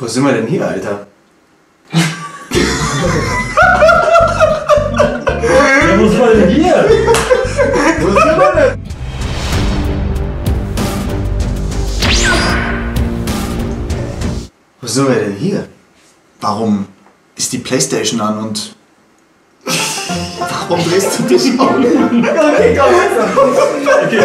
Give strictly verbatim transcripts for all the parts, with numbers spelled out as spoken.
Wo sind wir denn hier, Alter? Ja, wo sind wir denn hier? Wo sind wir denn? Wo sind wir denn hier? Warum ist die Playstation an und warum drehst du dich auf? Okay, komm, okay.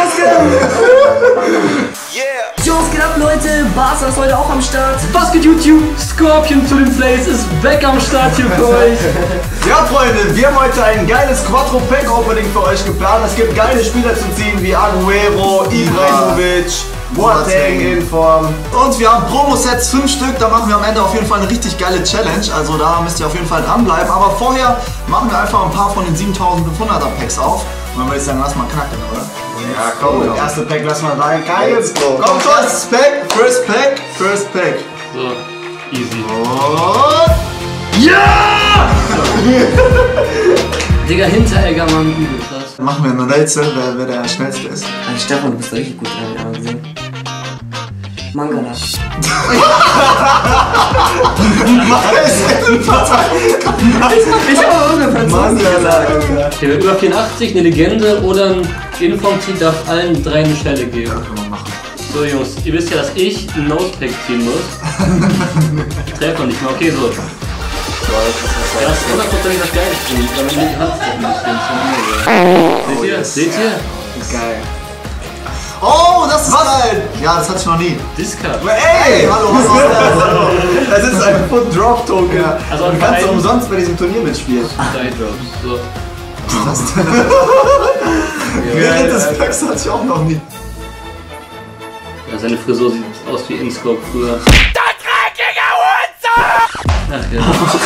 Jo, was geht ab, Leute? Barca ist heute auch am Start. Was geht YouTube? Scorpion to the Place ist weg am Start hier für euch. Ja, Freunde, wir haben heute ein geiles Quattro Pack Opening für euch geplant. Es gibt geile Spieler zu ziehen wie Agüero, Ibrahimovic, Boateng in Form. Und wir haben Promo-Sets, fünf Stück, da machen wir am Ende auf jeden Fall eine richtig geile Challenge, also da müsst ihr auf jeden Fall dranbleiben. Aber vorher machen wir einfach ein paar von den siebentausendfünfhunderter Packs auf. Und dann würde ich sagen, lass mal knacken, oder? Ja, komm, das erste Pack lass mal rein. Geil, Let's go. Komm, first Pack, first Pack, first Pack. So, easy. Und... Ja! Digga, Hinteregger, Mann, übel krass. Machen wir eine Rätsel, wer, wer der schnellste ist. Also Stefan, du bist richtig gut dran, ja, gesehen. Mangala. Ich habe auch irgendeine Mangala, Okay, über vierundachtzig, eine Legende oder ein Inform-Team darf allen drei eine Stelle geben. Kann man machen. So Jungs, ihr wisst ja, dass ich ein Nosepack ziehen muss. Ich treffe noch nicht mal, okay, so. Ja, das ist hundertprozentig das geile Spiel, weil man die Hand treffen muss. Seht ihr? Seht ihr? Geil. Oh, das ist geil! Ja, das hatte ich noch nie. Discard. Ey, hallo, hallo. Das ist ein Foot Drop Token. Ja. Also Du an kannst beiden umsonst bei diesem Turnier mitspielen. Side Drops. So. Was ist das denn? Während des Packs hatte ich auch noch nie. Ja, seine Frisur sieht aus wie Inscope früher. Ach ja.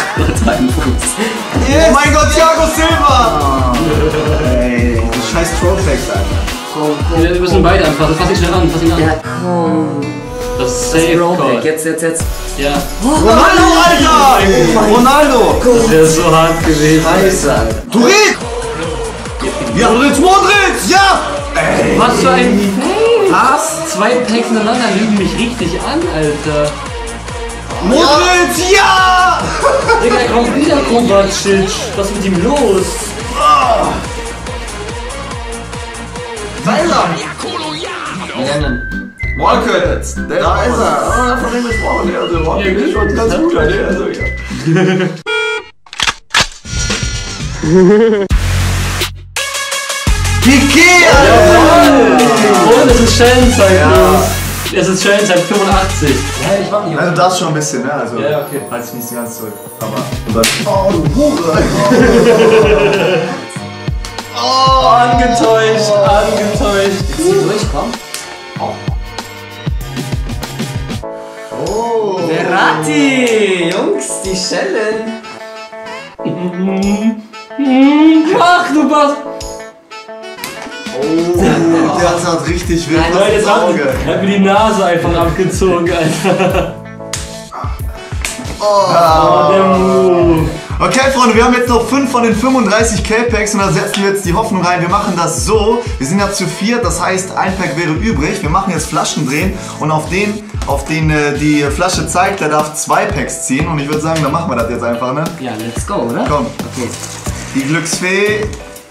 Yes. Oh mein Gott, Thiago Silva! Ey, du scheiß Throwbacks, Alter. Wir müssen beide anfassen, fass ihn schnell an, fass ihn an. Ja, komm. Das ist Das safe Rollback, Call. jetzt, jetzt, jetzt. Ja. Ronaldo, Alter! Ronaldo! Das wäre so hart gewesen. Scheiße, Alter. Turin! Ja, Modric, Modric! Ja! Was für ein Fail! Was? Zwei Packs ineinander lügen mich richtig an, Alter. Modric, ja! Digga, er kommt wieder Kovacic. Was ist mit ihm los? Weiler! Rennen. Walker, da ist er. Ah, von dem gesprochen. Also, Walker Ja, ist schon ganz gut, Alter. Also, ja. Piqué, Und es ist Schellenzeit, Jungs. Es ist Schellenzeit fünfundachtzig. Ja, ich war nicht. Also das schon ein bisschen, ne? Also, Ja, okay. halt ich nicht ganz zurück. Aber. Oh, du Hure! Oh, angetäuscht, angetäuscht. Zieh durch, komm. Oh! Verratti! Jungs, die Schellen. Ach, du Bast. Oh, der hat richtig wild Nein, auf Nein, jetzt das hat, Auge. hat mir die Nase einfach abgezogen, Alter. Oh. Der Move. Okay, Freunde, wir haben jetzt noch fünf von den fünfunddreißig K-Packs und da setzen wir jetzt die Hoffnung rein. Wir machen das so, wir sind ja zu viert, das heißt, ein Pack wäre übrig. Wir machen jetzt Flaschen drehen und auf den, auf den äh, die Flasche zeigt, der darf zwei Packs ziehen. Und ich würde sagen, dann machen wir das jetzt einfach, ne? Ja, let's go, oder? Komm, Okay. die Glücksfee.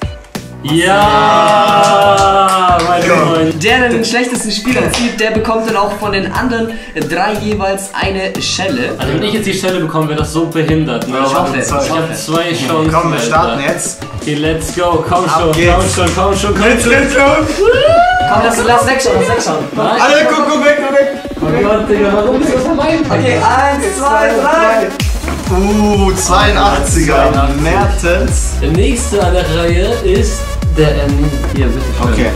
Ja, meine Ja. Freunde. Der, der den schlechtesten Spieler zieht, der bekommt dann auch von den anderen drei jeweils eine Schelle. Also wenn ich jetzt die Stelle bekomme, wäre das so behindert. Ne? Ich hoffe, ich ich Ich habe hoffe. zwei Chancen. Komm, wir Alter. starten jetzt. Okay, let's go. Komm schon, Ab geht's. komm schon, komm schon, komm Let's, schon. let's go! Komm, lass, lass wegschauen, lass wegschauen. Nein. Alle, guck, guck weg, guck weg! Oh Gott, Digga, warum ist das vermeiden? Okay, eins, zwei, drei. Uh, zweiundachtziger. Mertens. Der nächste an der Reihe ist der N. Hier, bitte schön. Okay.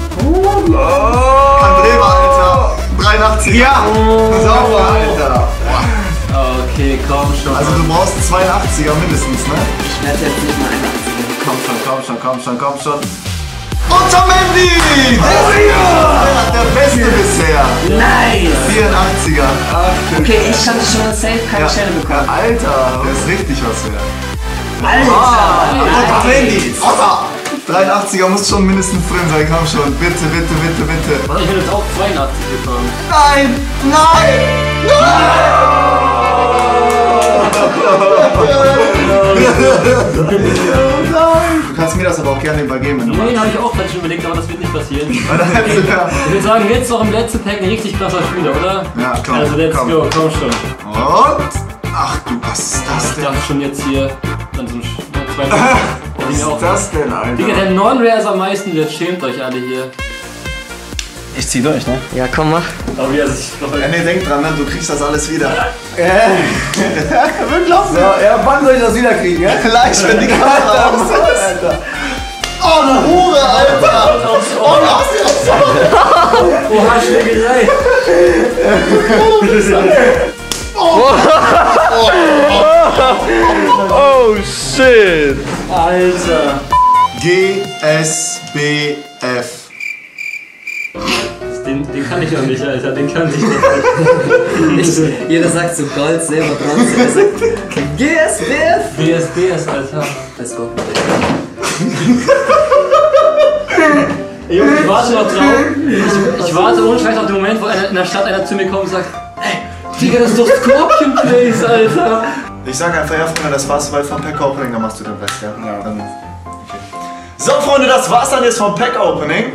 Andreva, Alter. dreiundachtziger. Ja! Sauber, Alter! Okay, komm schon. Also du brauchst einen zweiundachtziger mindestens, ne? Ich werde jetzt nicht mal einachtzig. Komm schon, komm schon, komm schon, komm schon. Otamendi! Der, der hat der Beste bisher. Nice! vierundachtziger. Okay, ich kann schon mal safe keine Ja. Schelle Ja, bekommen. Alter, der ist richtig was wert. Alter! Otamendi! Otter! dreiundachtziger muss schon mindestens drin sein, komm schon. Bitte, bitte, bitte, bitte. Mann, ich bin jetzt auch zweiundachtzig gefahren. Nein! Nein! Nein! Du kannst mir das aber auch gerne übergeben, wenn du Nee, magst. habe ich auch gerade schon überlegt, aber das wird nicht passieren. Ich würde sagen, jetzt noch im letzten Pack ein richtig krasser Spieler, oder? Ja, komm, Also let's komm. go, komm schon. Und? Ach du, was ist das Ich denn? dachte schon jetzt hier an so einem Sch- zwei Was ist das denn, Alter? Digga, der Non-Rare ist am meisten wert, schämt euch alle hier. Ich zieh durch, ne? Ja, komm, mach. Aber wie er sich freut. Ja, nee, denk dran, ne? Du kriegst das alles wieder. So, ja, wann soll ich das wieder kriegen, ja? Gleich, wenn die Kamera aus ist. Alter. Oh, eine Hure, Alter! Oh, was ist das? Oha, Schlägerei! Oh shit! Alter! G S B F. Den, den kann ich noch nicht, Alter, den kann ich noch nicht. Ich, jeder sagt so Gold, Silber, Bronze. Er sagt G S B F. B S D S, Alter. Let's go. Ey, Junge, ich warte noch drauf. Ich, ich warte ohne Scheiß auf den Moment, wo einer, in der Stadt einer zu mir kommt und sagt: Ey, Digga, das ist doch Scorpion Place, Alter. Ich sag einfach, ja, Freunde, das war's soweit vom Pack Opening, dann machst du den Rest, ja? Ja. Dann, okay. So, Freunde, das war's dann jetzt vom Pack Opening.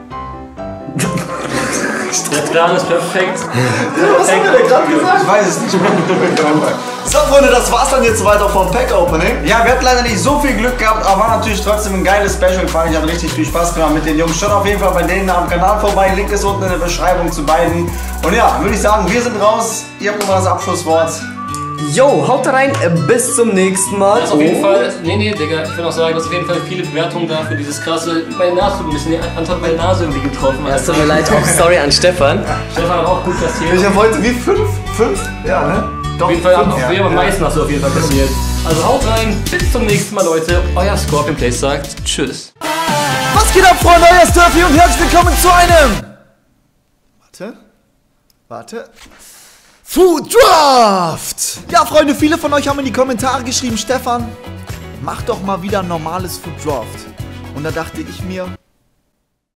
Der Plan ist perfekt. Was haben wir denn gerade gesagt? Ich weiß es nicht mehr. So, Freunde, das war's dann jetzt weiter vom Pack Opening. Ja, wir hatten leider nicht so viel Glück gehabt, aber war natürlich trotzdem ein geiles Special. Fand ich, hat richtig viel Spaß gemacht mit den Jungs. Schaut auf jeden Fall bei denen am Kanal vorbei. Link ist unten in der Beschreibung zu beiden. Und ja, würde ich sagen, wir sind raus. Ihr habt nochmal das Abschlusswort. Yo, haut rein, äh, bis zum nächsten Mal. Also auf jeden Fall, nee, nee, Digga, ich will auch sagen, dass auf jeden Fall viele Bewertungen da für dieses krasse, bei Nase ein bisschen, die Antwort bei Nase irgendwie getroffen. Ja, es tut mir leid, auch sorry an Stefan. Stefan hat auch gut kassiert. Ich habe heute wie fünf? Fünf? Ja, ne? Doch, Auf jeden Fall, fünf. auf Ja, jeden Fall am ja. meisten hast du auf jeden Fall kassiert. Also haut rein, bis zum nächsten Mal, Leute. Euer Scorpion Place sagt Tschüss. Was geht ab, Freunde? Euer Sturfy und herzlich willkommen zu einem Warte. Warte. Food Draft! Ja, Freunde, viele von euch haben in die Kommentare geschrieben, Stefan, mach doch mal wieder ein normales Food Draft. Und da dachte ich mir,